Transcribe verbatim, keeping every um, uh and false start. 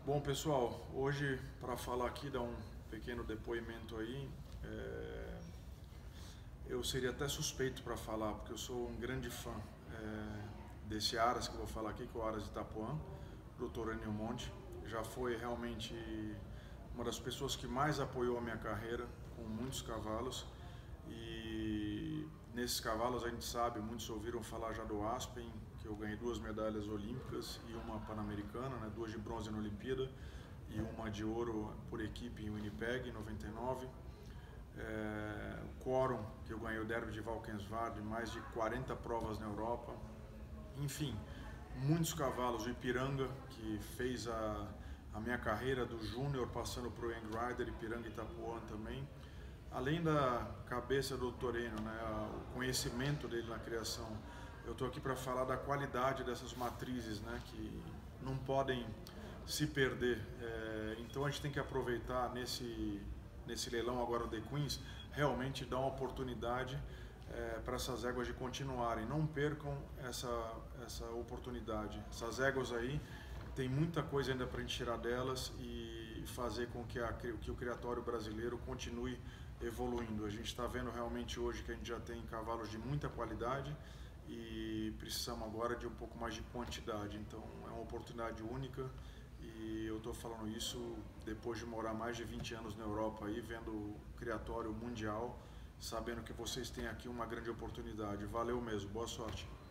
Bom, pessoal, hoje para falar aqui, dar um pequeno depoimento aí, é... eu seria até suspeito para falar, porque eu sou um grande fã é... desse Aras que eu vou falar aqui, que é o Aras de Itapuã, doutor Enio Monte. Já foi realmente uma das pessoas que mais apoiou a minha carreira, com muitos cavalos, e nesses cavalos a gente sabe, muitos ouviram falar já do Aspen, que eu ganhei duas medalhas olímpicas e uma pan-americana, né, duas de bronze na Olimpíada e uma de ouro por equipe em Winnipeg em noventa e nove. É, o Quorum, que eu ganhei o Derby de Valkenswaard, mais de quarenta provas na Europa. Enfim, muitos cavalos. O Ipiranga, que fez a, a minha carreira do Júnior passando para o Young Rider, Ipiranga e Itapuã também. Além da cabeça do Toreno, né, o conhecimento dele na criação, eu estou aqui para falar da qualidade dessas matrizes, né, que não podem se perder. É, então a gente tem que aproveitar nesse, nesse leilão agora do The Queens, realmente dar uma oportunidade é, para essas éguas de continuarem. Não percam essa, essa oportunidade. Essas éguas aí, tem muita coisa ainda para a gente tirar delas e fazer com que, a, que o criatório brasileiro continue evoluindo. A gente está vendo realmente hoje que a gente já tem cavalos de muita qualidade e precisamos agora de um pouco mais de quantidade. Então é uma oportunidade única e eu estou falando isso depois de morar mais de vinte anos na Europa, aí, vendo o criatório mundial, sabendo que vocês têm aqui uma grande oportunidade. Valeu mesmo, boa sorte.